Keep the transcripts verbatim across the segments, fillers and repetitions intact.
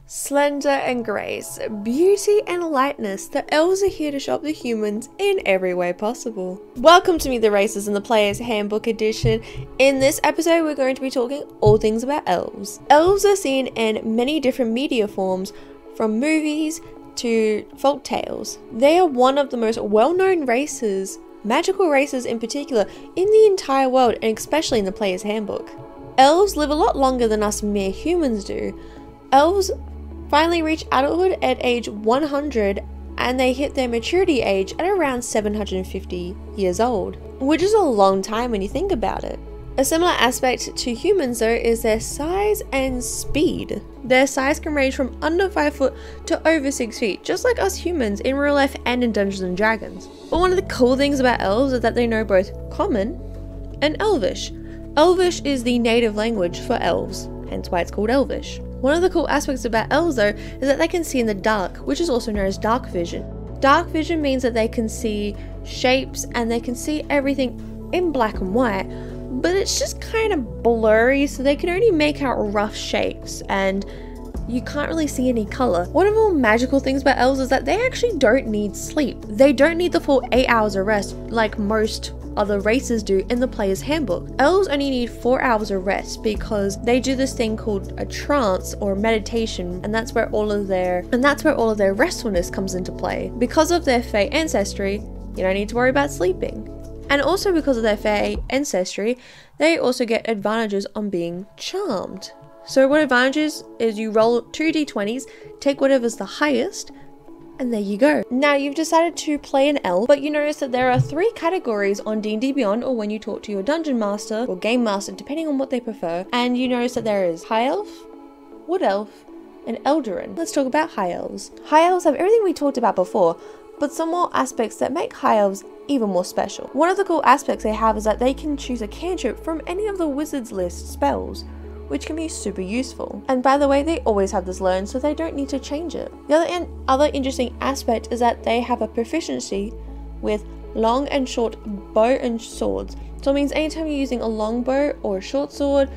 Slender and grace, beauty and lightness, the elves are here to shop the humans in every way possible. Welcome to Meet the Races in the Player's Handbook edition. In this episode we're going to be talking all things about elves. Elves are seen in many different media forms, from movies to folk tales. They are one of the most well-known races, magical races in particular, in the entire world, and especially in the Player's Handbook. Elves live a lot longer than us mere humans do. Elves finally reach adulthood at age one hundred, and they hit their maturity age at around seven hundred fifty years old, which is a long time when you think about it. A similar aspect to humans though is their size and speed. Their size can range from under five foot to over six feet, just like us humans in real life and in Dungeons and Dragons. But one of the cool things about elves is that they know both Common and Elvish. Elvish is the native language for elves, hence why it's called Elvish. One of the cool aspects about elves though is that they can see in the dark, which is also known as dark vision. Dark vision means that they can see shapes and they can see everything in black and white, but it's just kind of blurry, so they can only make out rough shapes and you can't really see any color. One of the more magical things about elves is that they actually don't need sleep. They don't need the full eight hours of rest like most other races do in the Player's Handbook. Elves only need four hours of rest because they do this thing called a trance or meditation, and that's where all of their and that's where all of their restfulness comes into play. Because of their Fey ancestry, you don't need to worry about sleeping. And also because of their Fey ancestry, they also get advantages on being charmed. So what advantages is you roll two d twenties, take whatever's the highest, and there you go. Now you've decided to play an elf, but you notice that there are three categories on D and D Beyond, or when you talk to your dungeon master or game master, depending on what they prefer, and you notice that there is high elf, wood elf, and Eldarin. Let's talk about high elves. High elves have everything we talked about before, but some more aspects that make high elves even more special. One of the cool aspects they have is that they can choose a cantrip from any of the wizard's list spells, which can be super useful. And by the way, they always have this learned, so they don't need to change it. The other, in other interesting aspect is that they have a proficiency with long and short bow and swords. So it means anytime you're using a long bow or a short sword,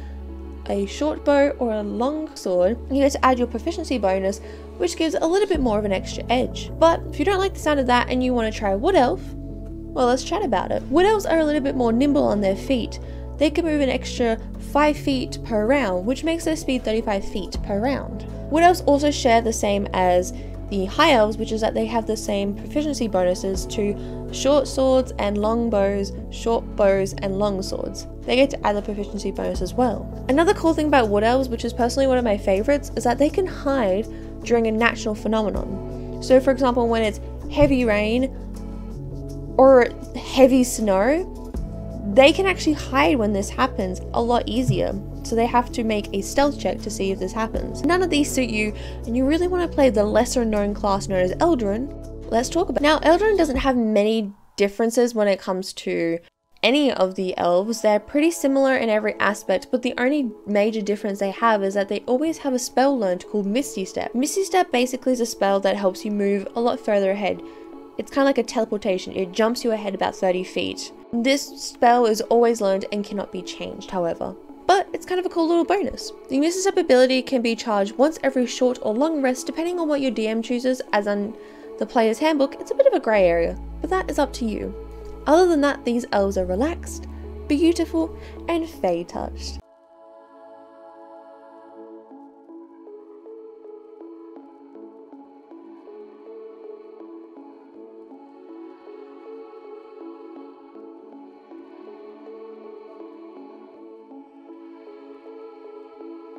a short bow or a long sword, you get to add your proficiency bonus, which gives a little bit more of an extra edge. But if you don't like the sound of that and you want to try wood elf, well, let's chat about it. Wood elves are a little bit more nimble on their feet. They can move an extra five feet per round, which makes their speed thirty-five feet per round. Wood elves also share the same as the high elves, which is that they have the same proficiency bonuses to short swords and long bows, short bows and long swords. They get to add the proficiency bonus as well. Another cool thing about wood elves, which is personally one of my favorites, is that they can hide during a natural phenomenon. So for example, when it's heavy rain or heavy snow, they can actually hide when this happens a lot easier, so they have to make a stealth check to see if this happens. None of these suit you, and you really want to play the lesser known class known as Eldarin. Let's talk about it. Now, Eldarin doesn't have many differences when it comes to any of the elves. They're pretty similar in every aspect, but the only major difference they have is that they always have a spell learned called Misty Step. Misty Step basically is a spell that helps you move a lot further ahead. It's kind of like a teleportation. It jumps you ahead about thirty feet. This spell is always learned and cannot be changed, however. But it's kind of a cool little bonus. The Misty Step ability can be charged once every short or long rest, depending on what your D M chooses, as on the Player's Handbook, it's a bit of a grey area, but that is up to you. Other than that, these elves are relaxed, beautiful, and Fey touched.